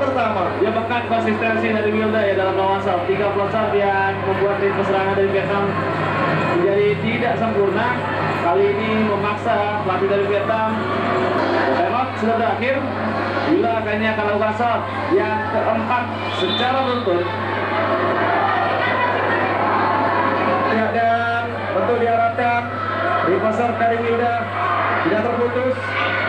pertama. Dia bahkan konsistensi dari Wilda ya dalam lawan shot. 3 shot yang membuat ritme serangan dari Vietnam menjadi tidak sempurna. Kali ini memaksa pelatih dari Vietnam. Timeout sudah berakhir. Wilda akhirnya akan lakukan shot yang keempat secara beruntun. Ya, dan tentu diharapkan ritme serve dari Wilda tidak terputus.